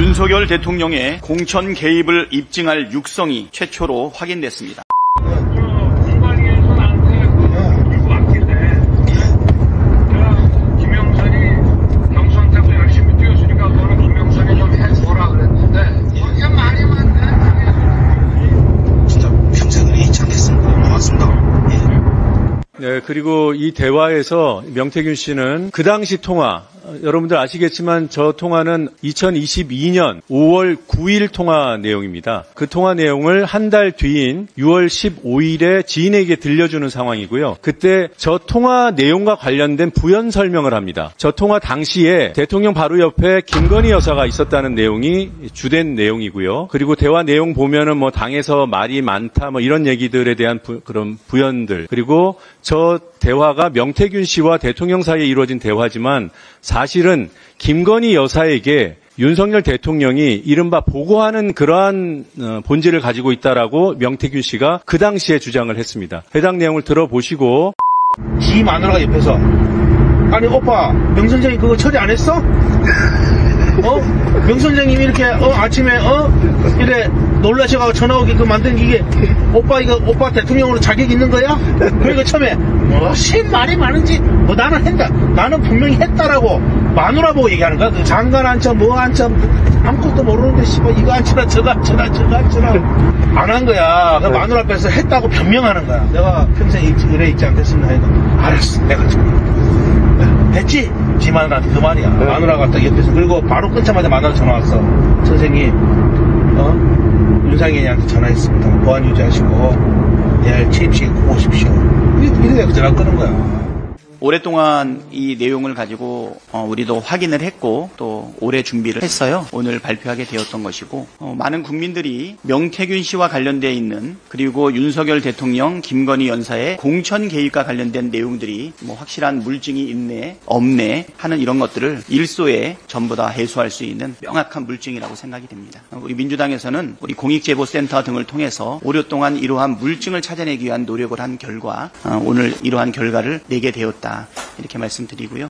윤석열 대통령의 공천 개입을 입증할 육성이 최초로 확인됐습니다. 네, 그리고 이 대화에서 명태균 씨는 그 당시 통화, 여러분들 아시겠지만 저 통화는 2022년 5월 9일 통화 내용입니다. 그 통화 내용을 한 달 뒤인 6월 15일에 지인에게 들려주는 상황이고요. 그때 저 통화 내용과 관련된 부연 설명을 합니다. 저 통화 당시에 대통령 바로 옆에 김건희 여사가 있었다는 내용이 주된 내용이고요. 그리고 대화 내용 보면은 뭐 당에서 말이 많다 뭐 이런 얘기들에 대한 그런 부연들, 그리고 저 대화가 명태균 씨와 대통령 사이에 이루어진 대화지만 사실은 김건희 여사에게 윤석열 대통령이 이른바 보고하는 그러한 본질을 가지고 있다라고 명태균 씨가 그 당시에 주장을 했습니다. 해당 내용을 들어보시고. 지 마누라가 옆에서 아니 오빠 명선생이 그거 처리 안 했어? 명선생님이 이렇게 아침에 이래 놀라셔가지고 전화 오게끔 만든 이게 오빠 이거 오빠 대통령으로 자격 있는 거야? 그러니까 처음에 무슨 말이 많은지 나는 했다, 나는 분명히 했다라고 마누라 보고 얘기하는 거야. 그 장관 앉혀 뭐 앉혀 아무것도 모르는데 씨발 이거 앉혀라 저거 앉혀라 저거 앉혀라 안 한 거야. 그 마누라 앞에서 했다고 변명하는 거야. 내가 평생 의뢰 있지 않겠습니다 하니까 알았어 내가 지금 됐지? 지 마누라한테 그 말이야. 마누라가 딱 옆에서. 그리고 바로 끊자마자 마누라 전화 왔어. 선생님 윤상현이한테 전화했습니다. 보안 유지하시고 내일 취임식에 꼭 오십시오. 이렇게 전화 끄는 거야. 오랫동안 이 내용을 가지고 우리도 확인을 했고 또 오래 준비를 했어요. 오늘 발표하게 되었던 것이고 많은 국민들이 명태균 씨와 관련되어 있는 그리고 윤석열 대통령 김건희 여사의 공천 개입과 관련된 내용들이 뭐 확실한 물증이 있네 없네 하는 이런 것들을 일소에 전부 다 해소할 수 있는 명확한 물증이라고 생각이 됩니다. 우리 민주당에서는 우리 공익제보센터 등을 통해서 오랫동안 이러한 물증을 찾아내기 위한 노력을 한 결과 오늘 이러한 결과를 내게 되었다. 이렇게 말씀드리고요.